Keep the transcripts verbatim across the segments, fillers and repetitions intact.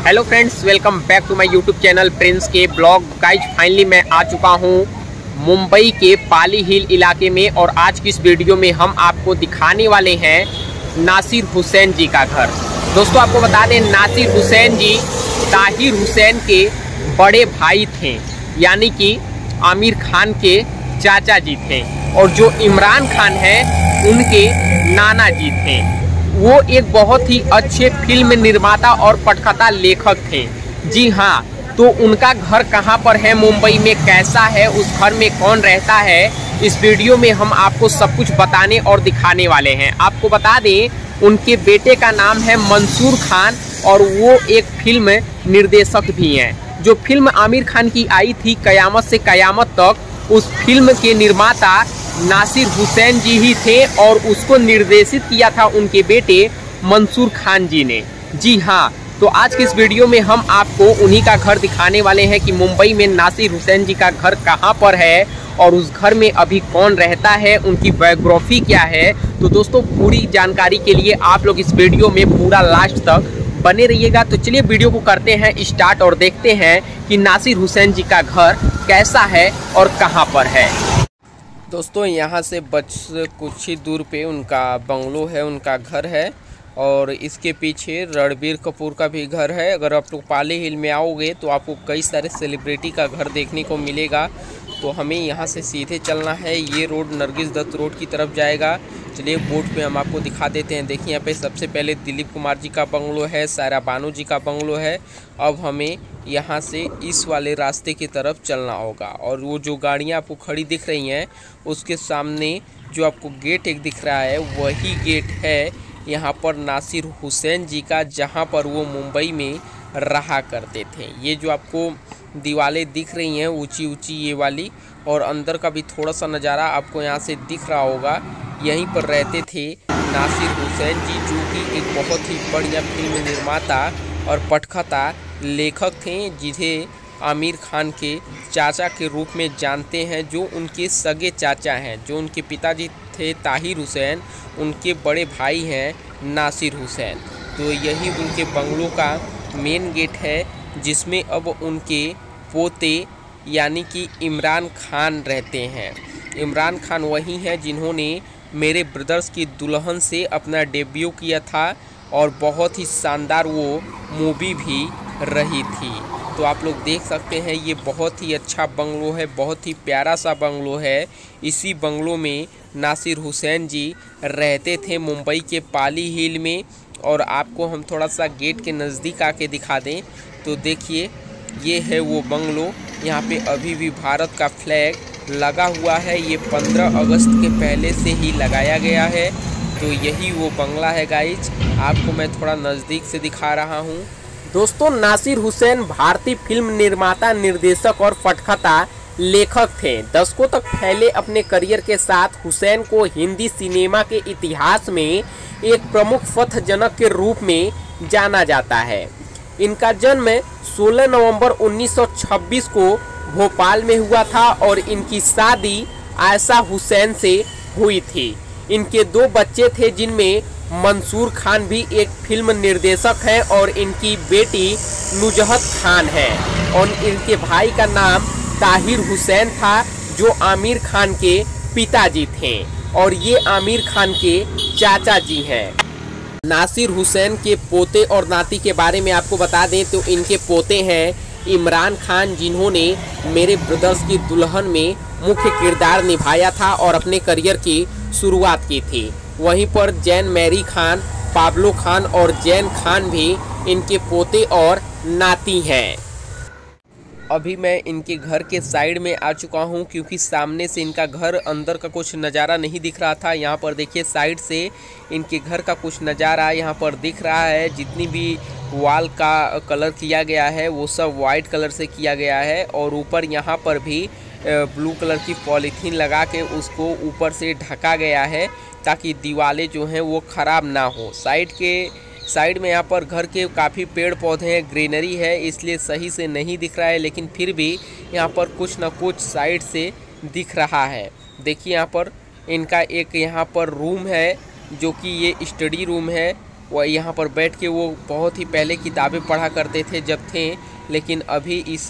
Hello friends, welcome back to my YouTube channel Prince के vlog. Guys finally मैं आ चुका हूँ मुंबई के पाली हिल इलाके में और आज की इस वीडियो में हम आपको दिखाने वाले हैं नासिर हुसैन जी का घर। दोस्तों आपको बता दें, नासिर हुसैन जी ताहिर हुसैन के बड़े भाई थे, यानी कि आमिर खान के चाचा जी थे, और जो इमरान खान है उनके नाना जी थे। वो एक बहुत ही अच्छे फिल्म निर्माता और पटकथा लेखक थे। जी हाँ, तो उनका घर कहाँ पर है, मुंबई में कैसा है, उस घर में कौन रहता है, इस वीडियो में हम आपको सब कुछ बताने और दिखाने वाले हैं। आपको बता दें, उनके बेटे का नाम है मंसूर खान और वो एक फिल्म निर्देशक भी हैं। जो फिल्म आमिर खान की आई थी कयामत से कयामत तक, उस फिल्म के निर्माता नासिर हुसैन जी ही थे और उसको निर्देशित किया था उनके बेटे मंसूर खान जी ने। जी हाँ, तो आज के इस वीडियो में हम आपको उन्हीं का घर दिखाने वाले हैं कि मुंबई में नासिर हुसैन जी का घर कहाँ पर है और उस घर में अभी कौन रहता है, उनकी बायोग्राफी क्या है। तो दोस्तों पूरी जानकारी के लिए आप लोग इस वीडियो में पूरा लास्ट तक बने रहिएगा। तो चलिए वीडियो को करते हैं स्टार्ट और देखते हैं कि नासिर हुसैन जी का घर कैसा है और कहाँ पर है। दोस्तों यहाँ से बच कुछ ही दूर पे उनका बंगलो है, उनका घर है, और इसके पीछे रणबीर कपूर का भी घर है। अगर आप लोग पाली हिल में आओगे तो आपको कई सारे सेलिब्रिटी का घर देखने को मिलेगा। तो हमें यहाँ से सीधे चलना है, ये रोड नरगिस दत्त रोड की तरफ जाएगा। चलिए बोर्ड पे हम आपको दिखा देते हैं। देखिए यहाँ पे सबसे पहले दिलीप कुमार जी का बंगलो है, सायरा बानो जी का बंगलो है। अब हमें यहाँ से इस वाले रास्ते की तरफ चलना होगा, और वो जो गाड़ियाँ आपको खड़ी दिख रही हैं उसके सामने जो आपको गेट एक दिख रहा है, वही गेट है यहाँ पर नासिर हुसैन जी का, जहाँ पर वो मुंबई में रहा करते थे। ये जो आपको दीवारें दिख रही हैं ऊंची ऊंची ये वाली, और अंदर का भी थोड़ा सा नज़ारा आपको यहाँ से दिख रहा होगा। यहीं पर रहते थे नासिर हुसैन जी, जो कि एक बहुत ही बढ़िया फिल्म निर्माता और पटकथा लेखक थे, जिन्हें आमिर खान के चाचा के रूप में जानते हैं। जो उनके सगे चाचा हैं, जो उनके पिताजी थे ताहिर हुसैन, उनके बड़े भाई हैं नासिर हुसैन। तो यही उनके बंगलों का मेन गेट है, जिसमें अब उनके पोते यानी कि इमरान खान रहते हैं। इमरान खान वही हैं जिन्होंने मेरे ब्रदर्स की दुल्हन से अपना डेब्यू किया था, और बहुत ही शानदार वो मूवी भी रही थी। तो आप लोग देख सकते हैं, ये बहुत ही अच्छा बंगलो है, बहुत ही प्यारा सा बंगलो है। इसी बंगलो में नासिर हुसैन जी रहते थे मुंबई के पाली हिल में। और आपको हम थोड़ा सा गेट के नज़दीक आके दिखा दें तो देखिए, ये है वो बंगलो। यहाँ पे अभी भी भारत का फ्लैग लगा हुआ है, ये पंद्रह अगस्त के पहले से ही लगाया गया है। तो यही वो बंगला है गाइज, आपको मैं थोड़ा नज़दीक से दिखा रहा हूँ। दोस्तों नासिर हुसैन भारतीय फिल्म निर्माता, निर्देशक और पटकथा लेखक थे। दशकों तक फैले अपने करियर के साथ हुसैन को हिंदी सिनेमा के इतिहास में एक प्रमुख पथजनक के रूप में जाना जाता है। इनका जन्म सोलह नवंबर उन्नीस सौ छब्बीस को भोपाल में हुआ था और इनकी शादी आयशा हुसैन से हुई थी। इनके दो बच्चे थे, जिनमें मंसूर खान भी एक फिल्म निर्देशक हैं और इनकी बेटी नुजहत खान है, और इनके भाई का नाम ताहिर हुसैन था, जो आमिर खान के पिताजी थे, और ये आमिर खान के चाचा जी हैं। नासिर हुसैन के पोते और नाती के बारे में आपको बता दें तो इनके पोते हैं इमरान खान, जिन्होंने मेरे ब्रदर्स की दुल्हन में मुख्य किरदार निभाया था और अपने करियर की शुरुआत की थी। वहीं पर Jane Mary Khan, Pablo Khan और जैन खान भी इनके पोते और नाती हैं। अभी मैं इनके घर के साइड में आ चुका हूं, क्योंकि सामने से इनका घर अंदर का कुछ नज़ारा नहीं दिख रहा था। यहाँ पर देखिए साइड से इनके घर का कुछ नज़ारा यहाँ पर दिख रहा है। जितनी भी वॉल का कलर किया गया है वो सब वाइट कलर से किया गया है, और ऊपर यहाँ पर भी ब्लू कलर की पॉलीथीन लगा के उसको ऊपर से ढका गया है, ताकि दीवारें जो हैं वो ख़राब ना हो। साइड के साइड में यहाँ पर घर के काफ़ी पेड़ पौधे हैं, ग्रीनरी है, इसलिए सही से नहीं दिख रहा है, लेकिन फिर भी यहाँ पर कुछ ना कुछ साइड से दिख रहा है। देखिए यहाँ पर इनका एक यहाँ पर रूम है, जो कि ये स्टडी रूम है, वो यहाँ पर बैठ के वो बहुत ही पहले किताबें पढ़ा करते थे जब थे, लेकिन अभी इस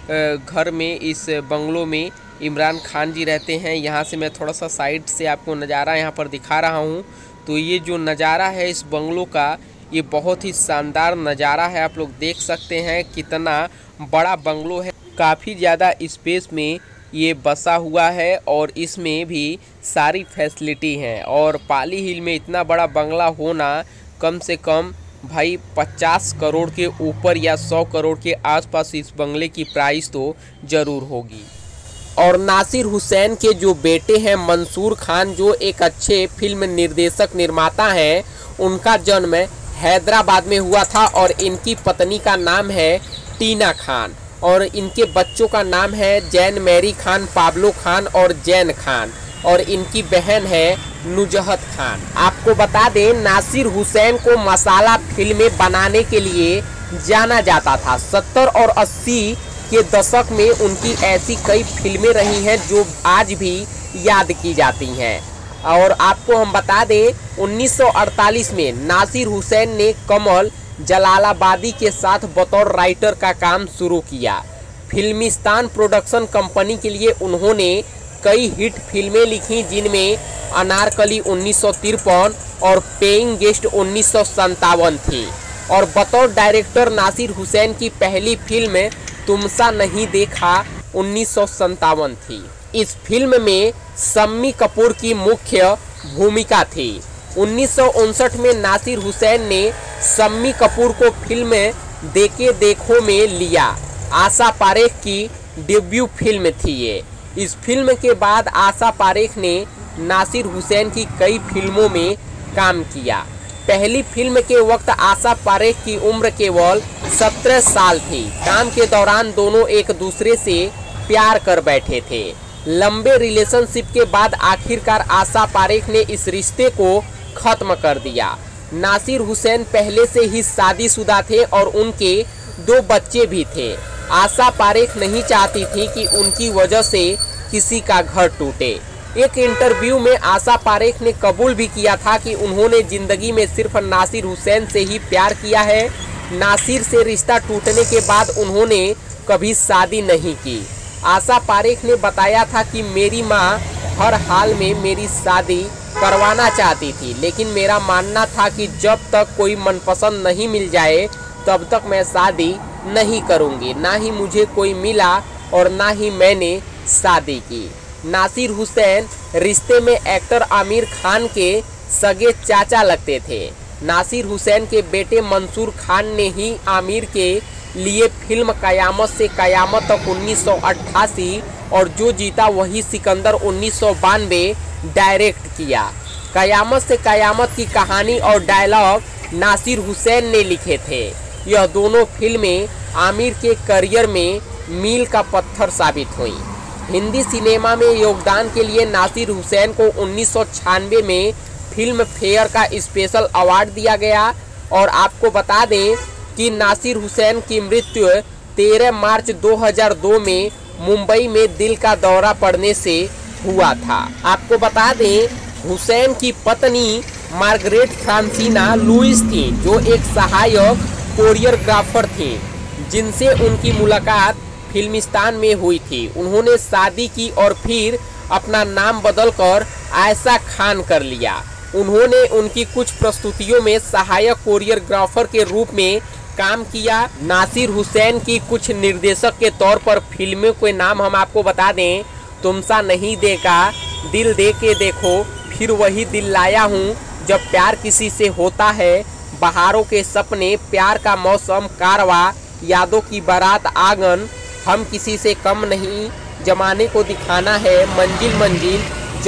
घर में, इस बंगलों में इमरान खान जी रहते हैं। यहाँ से मैं थोड़ा सा साइड से आपको नज़ारा यहाँ पर दिखा रहा हूँ। तो ये जो नज़ारा है इस बंगलों का, ये बहुत ही शानदार नज़ारा है। आप लोग देख सकते हैं कितना बड़ा बंगलो है, काफ़ी ज़्यादा स्पेस में ये बसा हुआ है और इसमें भी सारी फैसिलिटी हैं। और पाली हिल में इतना बड़ा बंगला होना कम से कम भाई पचास करोड़ के ऊपर या सौ करोड़ के आसपास इस बंगले की प्राइस तो ज़रूर होगी। और नासिर हुसैन के जो बेटे हैं मंसूर खान, जो एक अच्छे फिल्म निर्देशक निर्माता हैं, उनका जन्म हैदराबाद में हुआ था और इनकी पत्नी का नाम है टीना खान और इनके बच्चों का नाम है Jane Mary Khan, Pablo Khan और जैन खान, और इनकी बहन है नुजहत खान। आपको बता दें, नासिर हुसैन को मसाला फिल्में बनाने के लिए जाना जाता था। सत्तर और अस्सी के दशक में उनकी ऐसी कई फिल्में रही हैं जो आज भी याद की जाती हैं। और आपको हम बता दें, उन्नीस सौ अड़तालीस में नासिर हुसैन ने कमल जलालाबादी के साथ बतौर राइटर का काम शुरू किया। फिल्मिस्तान प्रोडक्शन कंपनी के लिए उन्होंने कई हिट फिल्में लिखी, जिनमें अनारकली उन्नीस सौ तिरपन और पेइंग गेस्ट उन्नीस सौ संतावन थी। और बतौर डायरेक्टर नासिर हुसैन की पहली फिल्म तुमसा नहीं देखा उन्नीस सौ संतावन थी। इस फिल्म में शम्मी कपूर की मुख्य भूमिका थी। उन्नीस सौ उनसठ में नासिर हुसैन ने शम्मी कपूर को फिल्म देखे देखो में लिया। आशा पारेख की डेब्यू फिल्म थी ये। इस फिल्म के बाद आशा पारेख ने नासिर हुसैन की कई फिल्मों में काम किया। पहली फिल्म के वक्त आशा पारेख की उम्र केवल सत्रह साल थी। काम के दौरान दोनों एक दूसरे से प्यार कर बैठे थे। लंबे रिलेशनशिप के बाद आखिरकार आशा पारेख ने इस रिश्ते को खत्म कर दिया। नासिर हुसैन पहले से ही शादीशुदा थे और उनके दो बच्चे भी थे। आशा पारेख नहीं चाहती थी कि उनकी वजह से किसी का घर टूटे। एक इंटरव्यू में आशा पारेख ने कबूल भी किया था कि उन्होंने जिंदगी में सिर्फ नासिर हुसैन से ही प्यार किया है। नासिर से रिश्ता टूटने के बाद उन्होंने कभी शादी नहीं की। आशा पारेख ने बताया था कि मेरी माँ हर हाल में मेरी शादी करवाना चाहती थी, लेकिन मेरा मानना था कि जब तक कोई मनपसंद नहीं मिल जाए तब तक मैं शादी नहीं करूंगी। ना ही मुझे कोई मिला और ना ही मैंने शादी की। नासिर हुसैन रिश्ते में एक्टर आमिर खान के सगे चाचा लगते थे। नासिर हुसैन के बेटे मंसूर खान ने ही आमिर के लिए फिल्म कयामत से कयामत तक उन्नीस सौ अट्ठासी और जो जीता वही सिकंदर उन्नीस सौ बानवे डायरेक्ट किया। कयामत से कयामत की कहानी और डायलॉग नासिर हुसैन ने लिखे थे। यह दोनों फिल्में आमिर के करियर में मील का पत्थर साबित हुई। हिंदी सिनेमा में योगदान के लिए नासिर हुसैन को उन्नीस सौ छियानवे में फिल्म फेयर का स्पेशल अवार्ड दिया गया। और आपको बता दें कि नासिर हुसैन की मृत्यु तेरह मार्च दो हज़ार दो में मुंबई में दिल का दौरा पड़ने से हुआ था। आपको बता दें, हुसैन की पत्नी मार्गरेट फ्रांसिना लुइस थी, जो एक सहायक कोरियोग्राफर थी, जिनसे उनकी मुलाकात फिल्मिस्तान में हुई थी। उन्होंने शादी की और फिर अपना नाम बदलकर आयशा खान कर लिया। उन्होंने उनकी कुछ प्रस्तुतियों में सहायक कोरियोग्राफर के रूप में काम किया। नासिर हुसैन की कुछ निर्देशक के तौर पर फिल्मों के नाम हम आपको बता दें, तुमसा नहीं देखा, दिल दे के देखो, फिर वही दिल लाया हूँ, जब प्यार किसी से होता है, बहारों के सपने, प्यार का मौसम, कारवा, यादों की बारात, आंगन, हम किसी से कम नहीं, जमाने को दिखाना है, मंजिल मंजिल,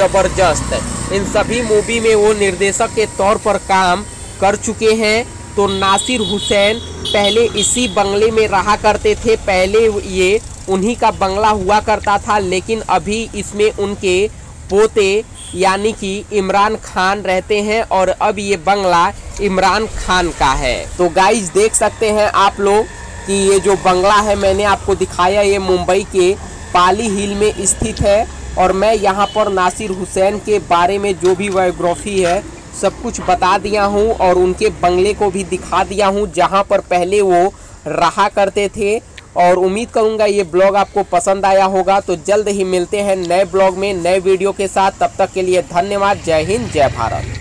जबरदस्त। इन सभी मूवी में वो निर्देशक के तौर पर काम कर चुके हैं। तो नासिर हुसैन पहले इसी बंगले में रहा करते थे। पहले ये उन्हीं का बंगला हुआ करता था, लेकिन अभी इसमें उनके पोते यानी कि इमरान खान रहते हैं और अब ये बंगला इमरान खान का है। तो गाइस देख सकते हैं आप लोग कि ये जो बंगला है मैंने आपको दिखाया, ये मुंबई के पाली हिल में स्थित है। और मैं यहाँ पर नासिर हुसैन के बारे में जो भी बायोग्राफी है सब कुछ बता दिया हूँ और उनके बंगले को भी दिखा दिया हूँ जहाँ पर पहले वो रहा करते थे। और उम्मीद करूँगा ये ब्लॉग आपको पसंद आया होगा। तो जल्द ही मिलते हैं नए ब्लॉग में नए वीडियो के साथ। तब तक के लिए धन्यवाद। जय हिंद, जय भारत।